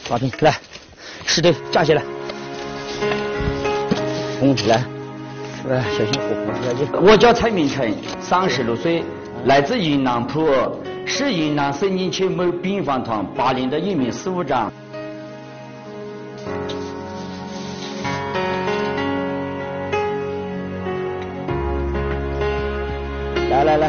把兵来，石头架起来，拱起来，是吧？小心火红下去。我叫蔡明成，36岁，来自云南普洱，是云南森林区某兵防团80的一名事务长。来，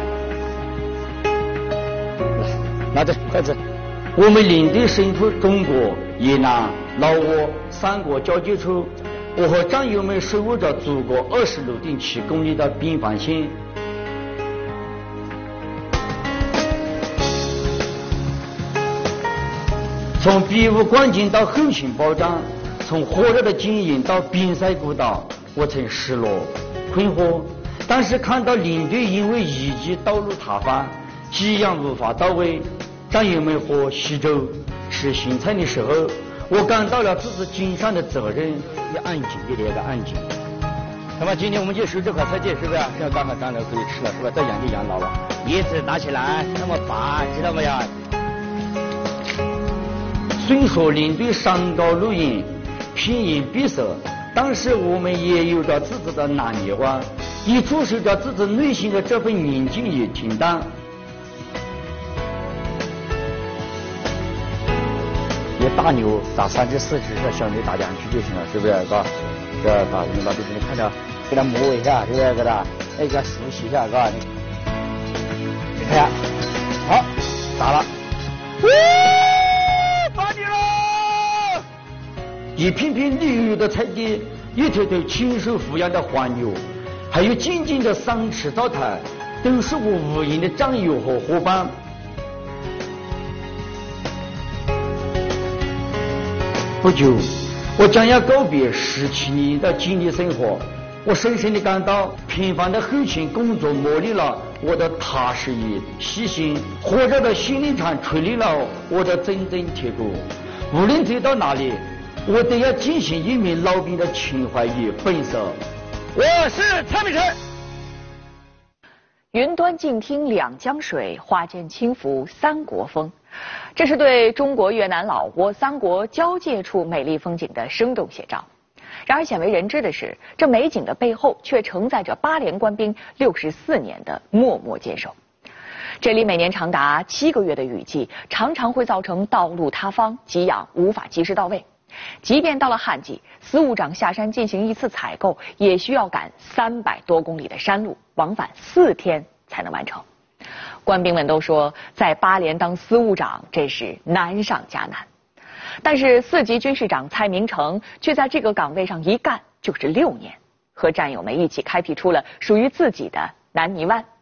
拿着筷子。我们领队身处中国、越南、老挝3国交界处，我和战友们守护着祖国26.7公里的边防线。从比武冠军到后勤保障，从火热的经营到边塞孤岛，我曾失落、困惑。但是看到领队因为雨季道路塌方，给养无法到位，战友们喝稀粥、吃咸菜的时候，我感到了自己肩上的责任。要安静一点，要安静。那么今天我们就收这块菜秸，是不是？这样刚好长了可以吃了，是吧？再养就养老了。叶子打起来那么拔，知道没有？虽说领队山高路远，偏远闭塞，但是我们也有着自己的南泥湾，也注视着自己内心的这份宁静与平淡。一大牛打3只4只，小牛打2只就行了，是不是？嘎，这嘎，你把这你看着，给它磨一下，是不是？给它，给它熟悉一下，嘎。你看，好，打了。打你了！一片片绿油的菜地，一头头亲手抚养的黄牛，还有静静的3尺灶台，都是我无垠的战友和伙伴。不久，我将要告别17年的经历生活。我深深地感到，平凡的后勤工作磨砺了我的踏实与细心，火热的训练场锤炼了我的铮铮铁骨。无论走到哪里，我都要践行一名老兵的情怀与本色。我是蔡明成。 云端静听两江水，花间轻拂三国风。这是对中国、越南、老挝3国交界处美丽风景的生动写照。然而鲜为人知的是，这美景的背后却承载着8连官兵64年的默默坚守。这里每年长达7个月的雨季，常常会造成道路塌方，给养无法及时到位。即便到了旱季，司务长下山进行一次采购，也需要赶300多公里的山路，往返4天才能完成。官兵们都说，在8连当司务长，这是难上加难。但是4级军事长蔡明成却在这个岗位上一干就是6年，和战友们一起开辟出了属于自己的南泥湾。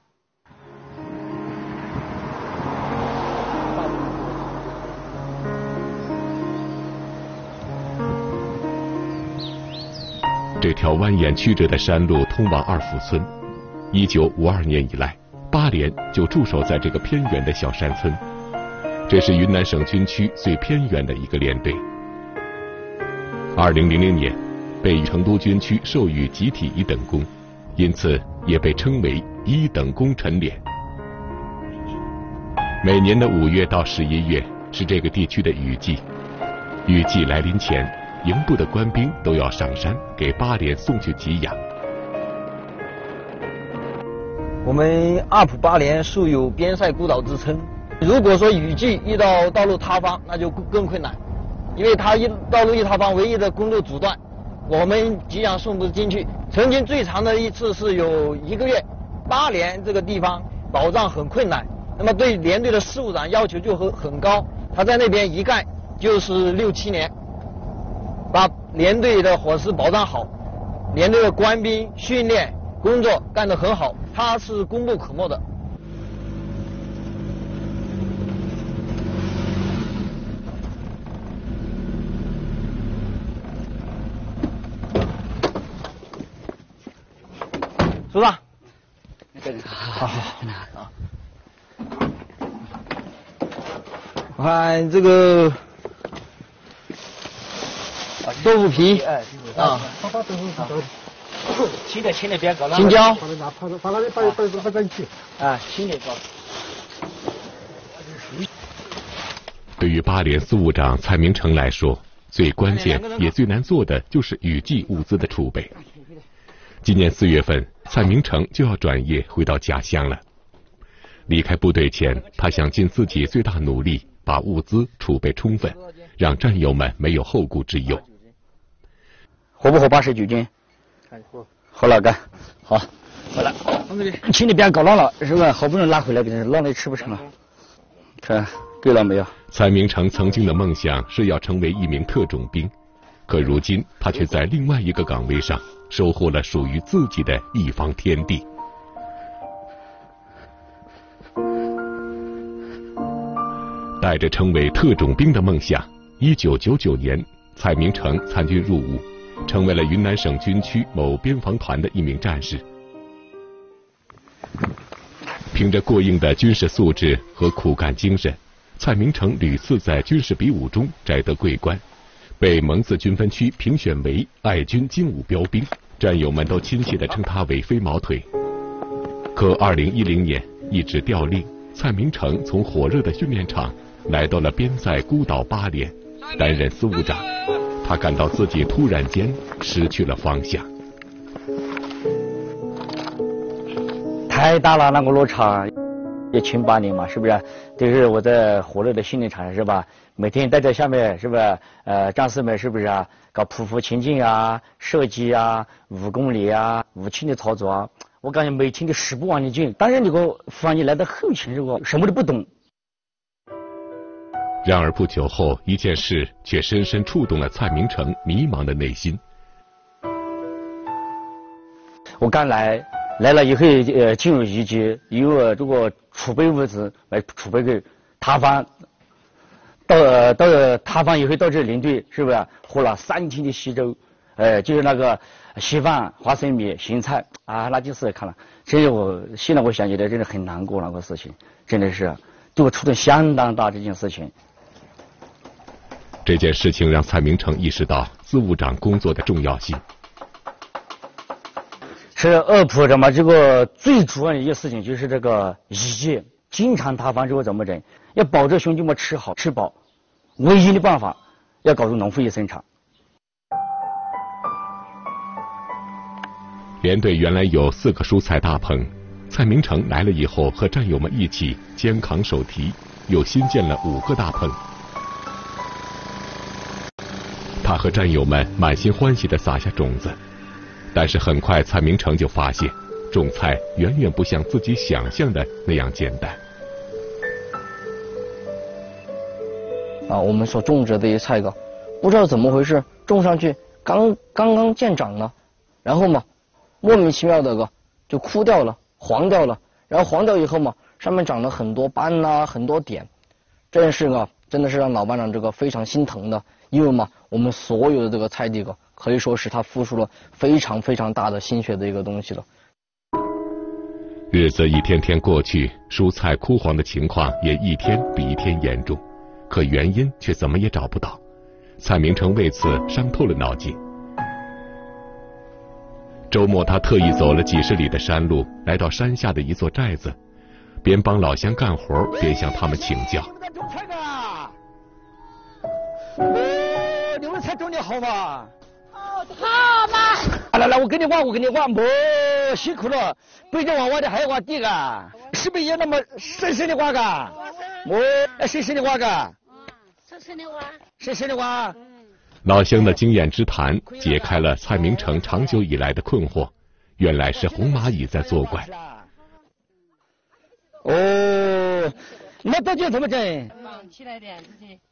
这条蜿蜒曲折的山路通往二府村。1952年以来，8连就驻守在这个偏远的小山村。这是云南省军区最偏远的一个连队。2000年被成都军区授予集体1等功，因此也被称为1等功臣连。每年的5月到11月是这个地区的雨季，雨季来临前，营部的官兵都要上山给8连送去给养。 我们2普8连素有边塞孤岛之称。如果说雨季遇到道路塌方，那就更困难，因为它道路一塌方，唯一的公路阻断，我们给养送不进去。曾经最长的一次是有1个月，8连这个地方保障很困难，那么对连队的事务长要求就很高，他在那边一干就是6、7年，把连队的伙食保障好，连队的官兵训练工作干得很好，他是功不可没的。组长，好。我看这个豆腐皮啊， 轻点，别搞了。 青椒， 放那里，把进去。 啊，轻点搞。 对于8连司务长蔡明诚来说，最关键也最难做的就是雨季物资的储备。今年4月份，蔡明诚就要转业回到家乡了。离开部队前，他想尽自己最大努力，把物资储备充分，让战友们没有后顾之忧。 喝不喝89斤？喝了干，好，好了。请你别搞浪了，是吧？好不容易拉回来，给人浪了吃不成了。看够了没有？ 蔡明诚曾经的梦想是要成为一名特种兵，可如今他却在另外一个岗位上收获了属于自己的一方天地。带着成为特种兵的梦想，1999年，蔡明诚参军入伍，成为了云南省军区某边防团的一名战士。凭着过硬的军事素质和苦干精神，蔡明诚屡次在军事比武中摘得桂冠，被蒙自军分区评选为爱军精武标兵，战友们都亲切地称他为飞毛腿。可2010年一纸调令，蔡明诚从火热的训练场来到了边塞孤岛8连，担任司务长。他感到自己突然间失去了方向。 太大了，那个落差，也勤8年嘛，是不是？都是我在火热的训练场，是吧？每天待在下面，是不是？战士们是不是啊？搞匍匐前进啊，射击啊，5公里啊，武器的操作啊，我感觉每天都使不完的劲。当然，这个忽然间来到后勤，这个什么都不懂。 然而不久后，一件事却深深触动了蔡明诚迷茫的内心。 我刚来了以后，进入一级，有这个储备物资来储备给塌方。到塌方以后到这领队，是不是喝了3天的稀粥？就是那个稀饭、花生米、咸菜啊，那件事看了，真的现在我想起来真的很难过，那个事情真的是对我触动相当大。这件事情。 这件事情让蔡明诚意识到司务长工作的重要性。 是二普什么？这个最主要的一件事情就是这个雨季经常塌方，这个怎么整？要保证兄弟们吃好吃饱，唯一的办法要搞出农副业生产。 连队原来有4个蔬菜大棚，蔡明诚来了以后，和战友们一起肩扛手提，又新建了5个大棚。他和战友们满心欢喜地撒下种子，但是很快蔡明诚就发现，种菜远远不像自己想象的那样简单。 我们所种植的这些菜秆，不知道怎么回事，种上去刚刚见长呢，然后嘛，莫名其妙的就枯掉了，黄掉了，然后黄掉以后嘛，上面长了很多斑啊，很多点。这件事真的是让老班长非常心疼的，因为嘛，我们所有的这个菜地可以说是他付出了非常非常大的心血的一个东西了。 日子一天天过去，蔬菜枯黄的情况也一天比一天严重，可原因却怎么也找不到。蔡明诚为此伤透了脑筋。周末他特意走了几十里的山路，来到山下的一座寨子，边帮老乡干活，边向他们请教。 你们菜种的好吗？ 好嘛！ 来，我给你挖，辛苦了，背着挖的还要挖地个，是不是也那么深的挖个？深的挖个。深的挖。 老乡的经验之谈解开了蔡明诚长久以来的困惑，原来是红蚂蚁在作怪。 那到底怎么整？ 起来点自己。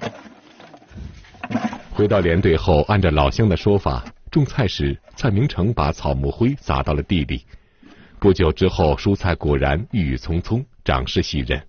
回到连队后，按照老乡的说法，种菜时蔡明诚把草木灰撒到了地里。不久之后，蔬菜果然郁郁葱葱，长势喜人。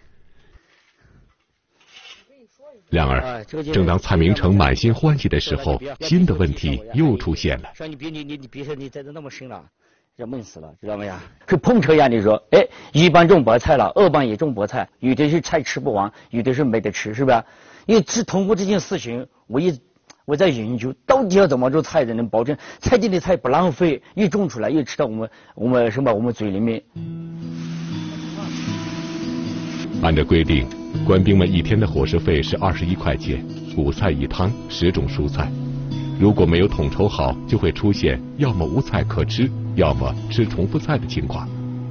然而，正当蔡明诚满心欢喜的时候，新的问题又出现了。 说你别说你栽得那么深了，要闷死了，知道没有？跟碰车一样的说，一般种白菜了，二般也种白菜，有的是菜吃不完，有的是没得吃，是不是？因为通过这件事情，我在研究到底要怎么做菜才能保证菜地的菜不浪费，又种出来又吃到我们嘴里面。 按照规定， 官兵们一天的伙食费是21块钱，5菜1汤，10种蔬菜。如果没有统筹好，就会出现要么无菜可吃，要么吃重复菜的情况。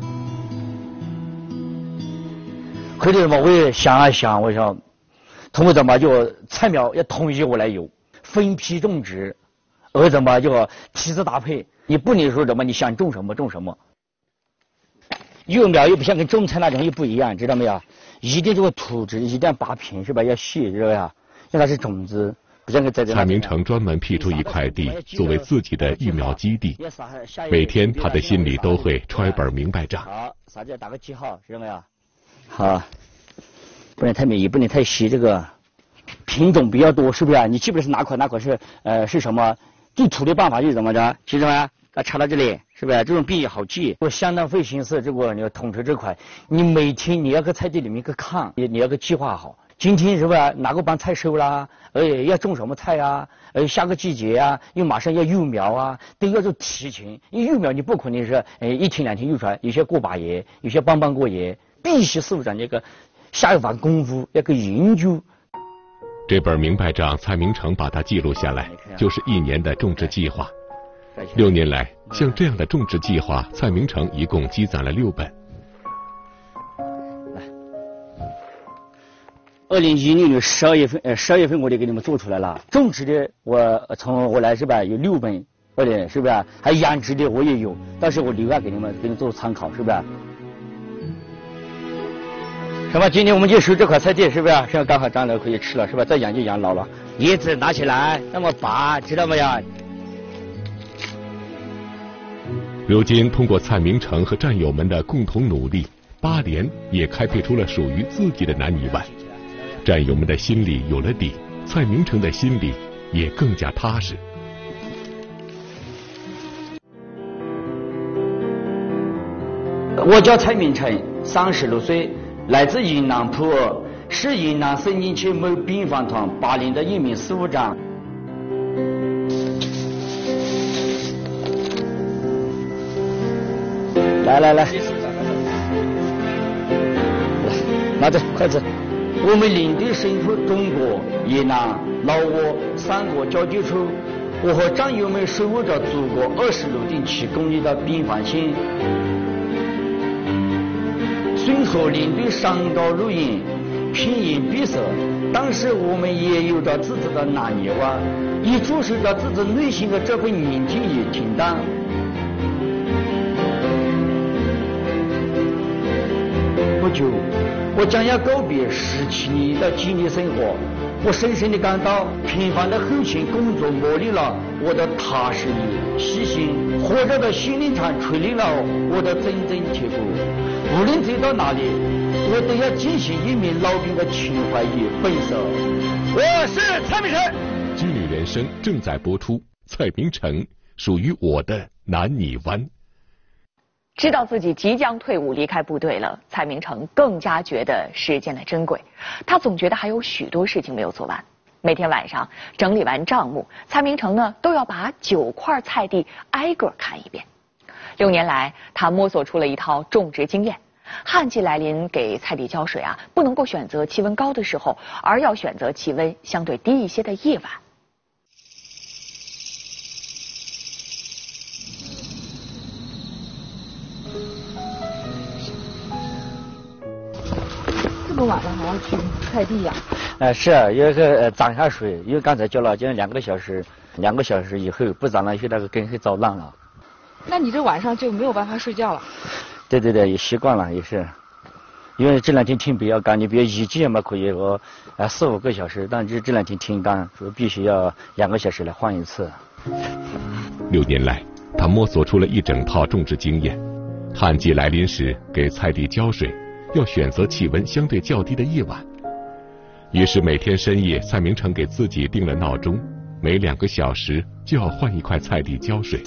后头嘛，我也想啊想，我想通过就菜苗要统一过来有，分批种植，而就梯次搭配。你不能说你想种什么种什么。幼苗又不像跟种菜那种又不一样，知道没有？一定这个土质一定要拔平，是吧？要细，知道吧？因为它是种子，不像跟在这。 蔡明成专门辟出一块地作为自己的育苗基地，每天他的心里都会揣一本明白账。 好，啥叫打个记号，知道没有？好，不能太密，也不能太细，这个品种比较多，是不是？你记不得是哪款是什么？最土的办法就是怎么着？记住没？插到这里，是不是？这种病也好记，我相当费心思。你要统筹这块，你每天你要搁菜地里面去看，你要个计划好。今天是不是哪个帮菜收啦？要种什么菜啊？下个季节啊，又马上要幼苗啊，都要做提前。因为幼苗你不可能是1天2天幼出来，有些过把叶，有些帮过叶，必须师傅讲下一番功夫，要个研究。 这本明白账，蔡明成把它记录下来，就是1年的种植计划。6年来，像这样的种植计划，蔡明成一共积攒了6本。 来，2016年12月份我就给你们做出来了。种植的我来是吧，有6本，是不是？还养殖的我也有，到时候我留下给你做参考，是不是？是吧？今天我们就收这块菜地，是不是？现在刚好长了可以吃了，是吧？再养就养老了。叶子拿起来，那么拔，知道没有？ 如今，通过蔡明成和战友们的共同努力，8连也开辟出了属于自己的南泥湾。战友们的心里有了底，蔡明成的心里也更加踏实。 我叫蔡明成，36岁，来自云南普洱，是云南盛宁区某兵防团8连的1名事务长。来，拿着筷子。我们领队身处中国、越南、老挝3国交界处，我和战友们守护着祖国26.7公里的边防线。随后领队山高路远，偏远闭塞，但是我们也有着自己的南泥湾，也注视着自己内心的这份宁静与平淡。不久，我将要告别17年的经历生活，我深深地感到，平凡的后勤工作磨砺了我的踏实与细心，火热的训练场锤炼了我的铮铮铁骨。无论走到哪里，我都要践行一名老兵的情怀与本色。我是蔡明成。 军旅人生正在播出，蔡明成属于我的南泥湾。 知道自己即将退伍离开部队了，蔡明成更加觉得时间的珍贵。他总觉得还有许多事情没有做完。每天晚上整理完账目，蔡明成呢都要把9块菜地挨个看一遍。6年来，他摸索出了一套种植经验。旱季来临，给菜地浇水不能够选择气温高的时候，而要选择气温相对低一些的夜晚。 这么晚了还要去菜地呀？ 是有一个涨下水，因为刚才浇了将近2个小时，2个小时以后不涨了，就那个根会遭烂了。 那你这晚上就没有办法睡觉了？ 对，也习惯了，也是。因为这2天天比较干，你比如雨季嘛可以4、5个小时，但这2天天干，所以必须要2个小时来换一次。 6年来，他摸索出了一整套种植经验。旱季来临时，给菜地浇水，要选择气温相对较低的夜晚。于是每天深夜，蔡明成给自己定了闹钟，每2个小时就要换一块菜地浇水。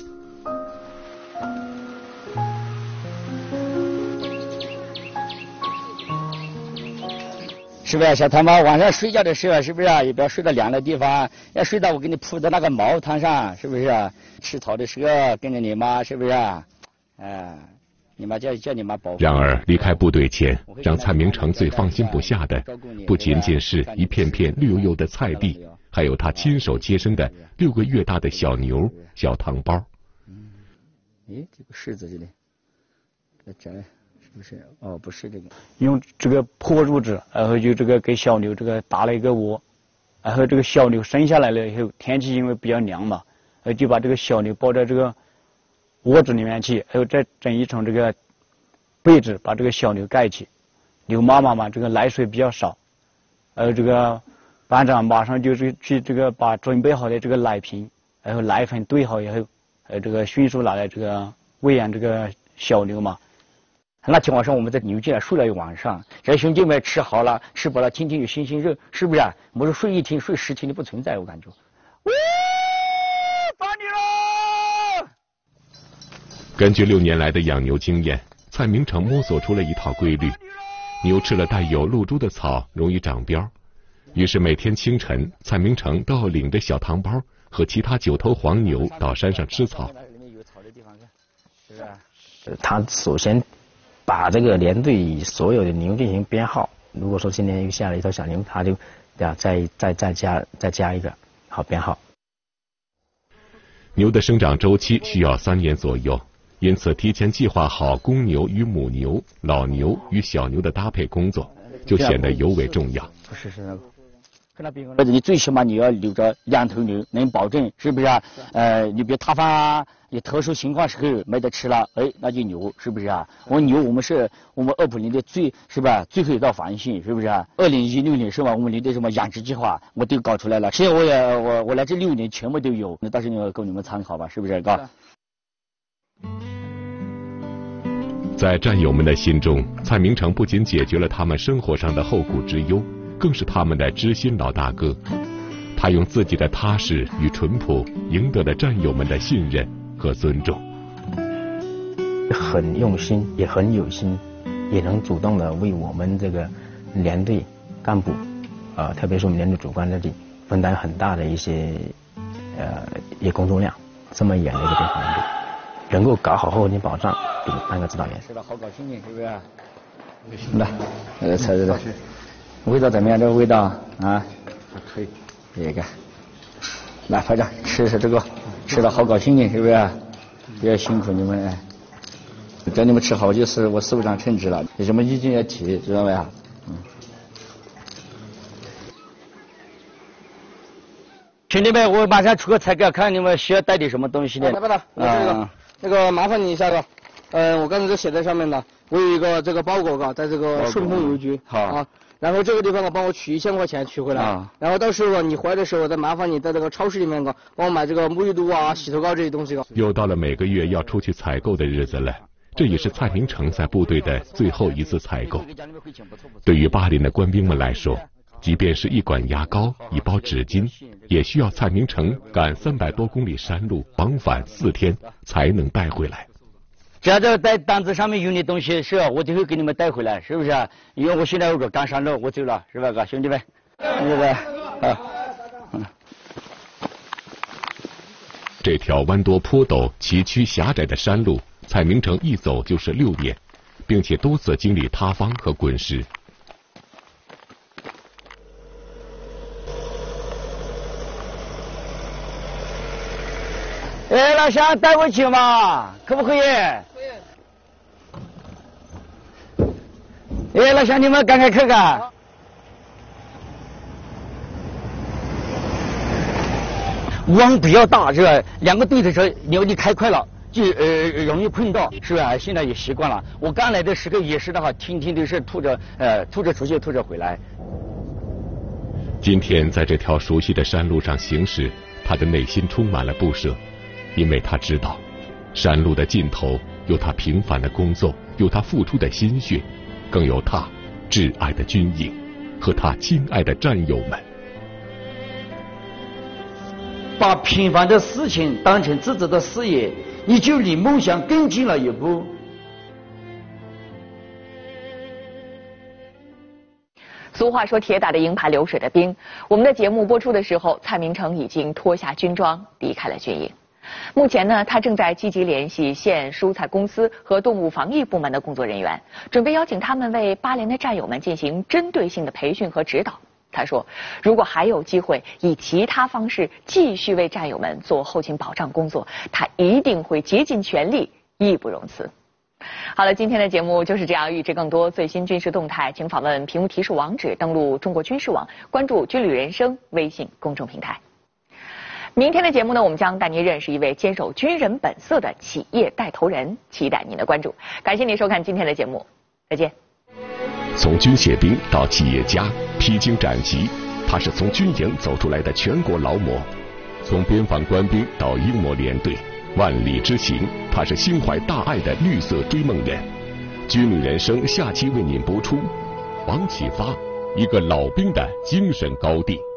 是不是小唐妈晚上睡觉的时候，是不是也不要睡到凉的地方，要睡到我给你铺的那个毛毯上，是不是？吃草的时候跟着你妈，是不是？ 你妈叫你妈保护。 然而，离开部队前，让蔡明诚最放心不下的，不仅仅是一片片绿油油的菜地，还有他亲手接生的6个月大的小牛、小糖包。 诶，这个柿子这里，这是不是？哦，不是这个。 用这个破褥子，然后就这个给小牛这个搭了一个窝，然后这个小牛生下来了以后，天气因为比较凉嘛，就把这个小牛抱在这个窝子里面去，还有再整一层这个被子把这个小牛盖起。牛妈妈嘛，这个奶水比较少，这个班长马上就是去这个把准备好的这个奶瓶，然后奶粉兑好以后，这个迅速拿来这个喂养这个小牛嘛。 那天晚上我们在牛圈睡了一晚上，这兄弟们吃好了，吃饱了，天天有新鲜肉，是不是？我说睡1天睡10天都不存在，我感觉。打你了！ 根据6年来的养牛经验，蔡明诚摸索出了一套规律：牛吃了带有露珠的草，容易长膘。于是每天清晨，蔡明诚都要领着小糖包和其他9头黄牛到山上吃草。 他首先把这个连队所有的牛进行编号。如果说今天又下了一头小牛，他就再加一个好编号。 牛的生长周期需要3年左右，因此提前计划好公牛与母牛、老牛与小牛的搭配工作，就显得尤为重要。 是那个。你最起码你要留着2头牛，能保证是不是啊？你别塌方啊，有特殊情况时候没得吃了，那就牛，是不是啊？我们是我们290的最后一道防线，是不是啊？2016年是吧？我们的什么养殖计划我都搞出来了，现在我来这6年全部都有，那到时候供你们参考吧，是不是？ 在战友们的心中，蔡明诚不仅解决了他们生活上的后顾之忧，更是他们的知心老大哥。他用自己的踏实与淳朴赢得了战友们的信任和尊重。 很用心，也很有心，也能主动的为我们这个连队干部，特别是我们连队主官这里分担很大的一些工作量。这么远的一个边防连队，能够搞好后勤保障，比当个指导员。 吃的好高兴，是不是？来，菜这个味道怎么样？这个味道啊，还可以。这个，来排长吃这个，吃的好高兴的，是不是？比较辛苦你们，叫你们吃好就是我师部长称职了，有什么意见要提，知道没有？兄弟们，我马上出个菜稿，看你们需要带点什么东西的。 来吧，那个麻烦你一下个，我刚才都写在上面了，我有一个这个包裹在这个顺丰邮局。好啊。然后这个地方帮我取1000块钱取回来，然后到时候你回来的时候再麻烦你在这个超市里面帮我买这个沐浴露啊、洗头膏这些东西。 又到了每个月要出去采购的日子了，这也是蔡明诚在部队的最后一次采购。对于巴林的官兵们来说，即便是一管牙膏、一包纸巾，也需要蔡明诚赶300多公里山路，往返4天才能带回来。 只要这在单子上面有的东西是我就会给你们带回来，是不是？因为我现在有个干山路，我走了，是吧，兄弟们？是吧？ 这条弯多坡陡、崎岖狭窄的山路，蔡明诚一走就是6年，并且多次经历塌方和滚石。 老乡带回去嘛，可不可以？可以。老乡你们赶快看看。网比较大，是吧？2个队的时候，你开快了就容易碰到，是吧？现在也习惯了。我刚来的时候也是的话，天天都是吐着出去，吐着回来。 今天在这条熟悉的山路上行驶，他的内心充满了不舍。因为他知道，山路的尽头有他平凡的工作，有他付出的心血，更有他挚爱的军营和他亲爱的战友们。 把平凡的事情当成自己的事业，你就离梦想更近了一步。 俗话说铁打的营盘流水的兵，我们的节目播出的时候，蔡明诚已经脱下军装离开了军营。 目前呢，他正在积极联系县蔬菜公司和动物防疫部门的工作人员，准备邀请他们为巴联的战友们进行针对性的培训和指导。他说，如果还有机会以其他方式继续为战友们做后勤保障工作，他一定会竭尽全力，义不容辞。好了，今天的节目就是这样。预知更多最新军事动态，请访问屏幕提示网址，登录中国军事网，关注军旅人生微信公众平台。明天的节目呢，我们将带您认识一位坚守军人本色的企业带头人，期待您的关注。感谢您收看今天的节目，再见。 从军械兵到企业家，披荆斩棘，他是从军营走出来的全国劳模；从边防官兵到英模联队，万里之行，他是心怀大爱的绿色追梦人。军旅人生下期为您播出王启发，一个老兵的精神高地。